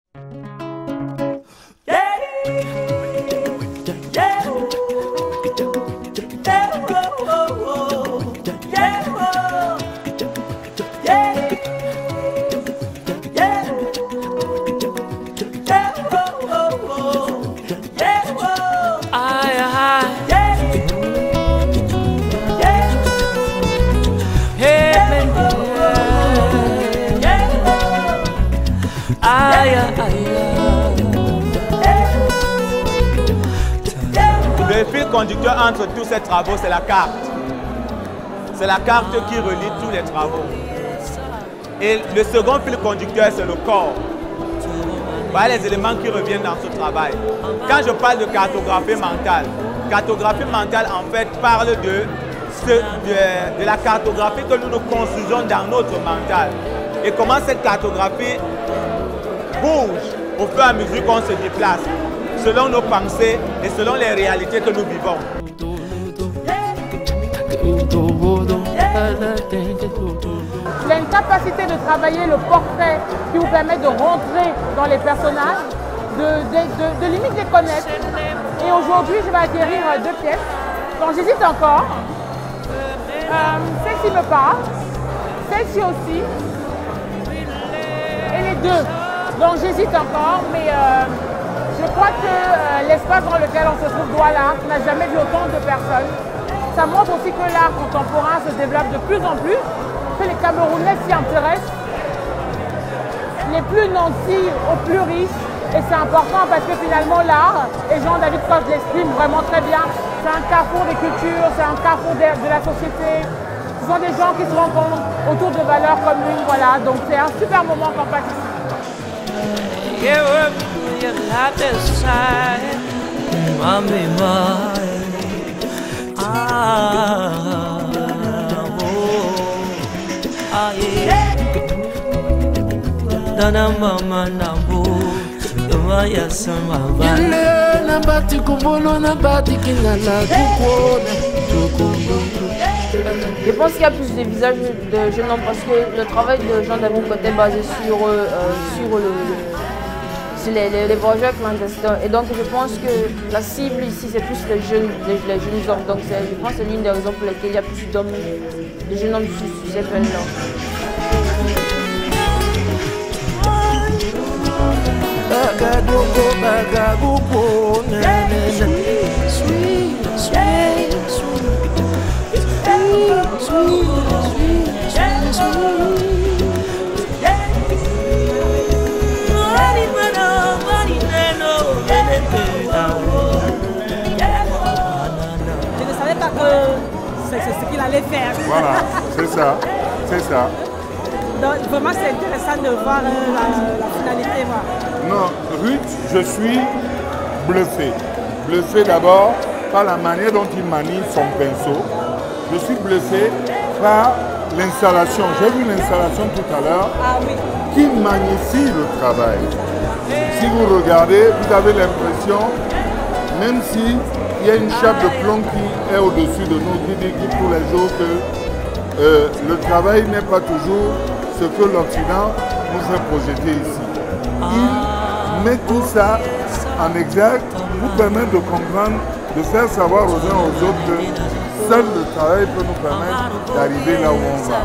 Le fil conducteur entre tous ces travaux, c'est la carte. C'est la carte qui relie tous les travaux. Et le second fil conducteur, c'est le corps. Voilà les éléments qui reviennent dans ce travail. Quand je parle de cartographie mentale en fait parle de la cartographie que nous construisons dans notre mental. Et comment cette cartographie bouge au fur et à mesure qu'on se déplace, selon nos pensées et selon les réalités que nous vivons. Il a une capacité de travailler le portrait qui vous permet de rentrer dans les personnages, de limite les connaître. Et aujourd'hui, je vais acquérir 2 pièces. Donc j'hésite encore. Celle-ci me parle, celle-ci aussi, et les deux. Donc j'hésite encore, mais je crois que l'espace dans lequel on se trouve, Douala, n'a jamais vu autant de personnes. Ça montre aussi que l'art contemporain se développe de plus en plus, que les Camerounais s'y intéressent, les plus nantis aux plus riches. Et c'est important parce que finalement l'art, et Jean-David Foch l'exprime vraiment très bien, c'est un carrefour des cultures, c'est un carrefour de la société. Ce sont des gens qui se rencontrent autour de valeurs communes, voilà. Donc c'est un super moment qu'on passe ici. Je pense qu'il y a plus de visages de jeunes hommes parce que le travail de Jean-David Foch est basé sur les bourgeois clandestins. Et donc je pense que la cible ici c'est plus les jeunes hommes. Donc je pense que c'est l'une des raisons pour lesquelles il y a plus de jeunes hommes sur cette veine-là. Je ne savais pas que c'est ce qu'il allait faire. Voilà, c'est ça, c'est ça. Donc vraiment c'est intéressant de voir la finalité. Non, Ruth, je suis bluffé. Bluffé d'abord par la manière dont il manie son pinceau. Je suis bluffé par l'installation. J'ai vu l'installation tout à l'heure qui magnifie le travail. Si vous regardez, vous avez l'impression, même s'il y a une chape de plomb qui est au-dessus de nous, qui dit tous les jours que le travail n'est pas toujours ce que l'Occident nous fait projeter ici. Il met tout ça en exergue pour permettre de comprendre, de faire savoir aux uns aux autres que seul le travail peut nous permettre d'arriver là où on va.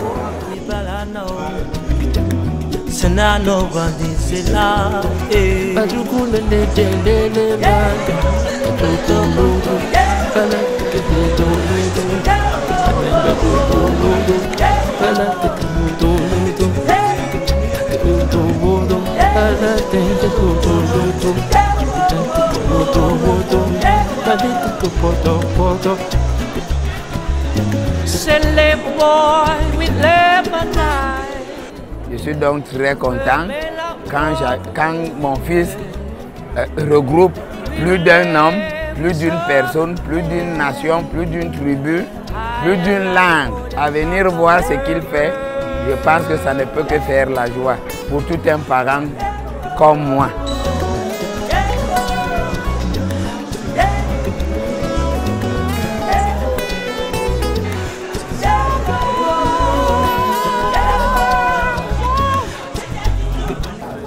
Je suis donc très content quand mon fils regroupe plus d'un homme, plus d'une personne, plus d'une nation, plus d'une tribu, plus d'une langue à venir voir ce qu'il fait. Je pense que ça ne peut que faire la joie pour tout un parent comme moi.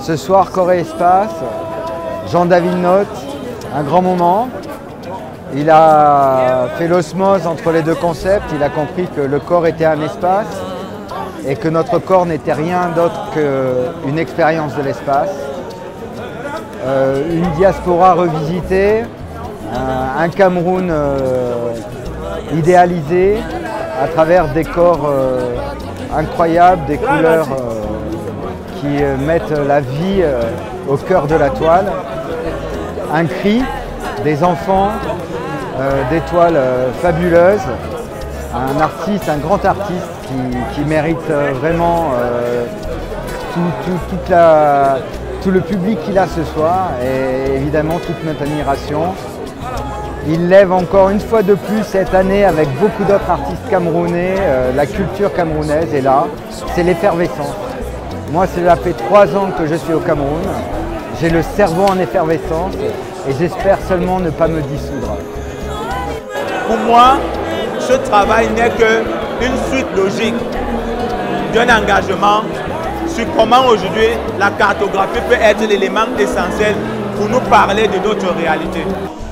Ce soir, Corps et Espace, Jean-David Note, un grand moment. Il a fait l'osmose entre les deux concepts, il a compris que le corps était un espace et que notre corps n'était rien d'autre qu'une expérience de l'espace. Une diaspora revisitée, un Cameroun idéalisé à travers des corps incroyables, des couleurs qui mettent la vie au cœur de la toile. Un cri, des enfants, d'étoiles fabuleuses, un artiste, un grand artiste qui mérite vraiment tout le public qu'il a ce soir et évidemment toute notre admiration. Il lève encore une fois de plus cette année avec beaucoup d'autres artistes camerounais, la culture camerounaise est là, c'est l'effervescence. Moi, cela fait 3 ans que je suis au Cameroun, j'ai le cerveau en effervescence et j'espère seulement ne pas me dissoudre. Pour moi, ce travail n'est qu'une suite logique d'un engagement sur comment aujourd'hui la cartographie peut être l'élément essentiel pour nous parler de notre réalité.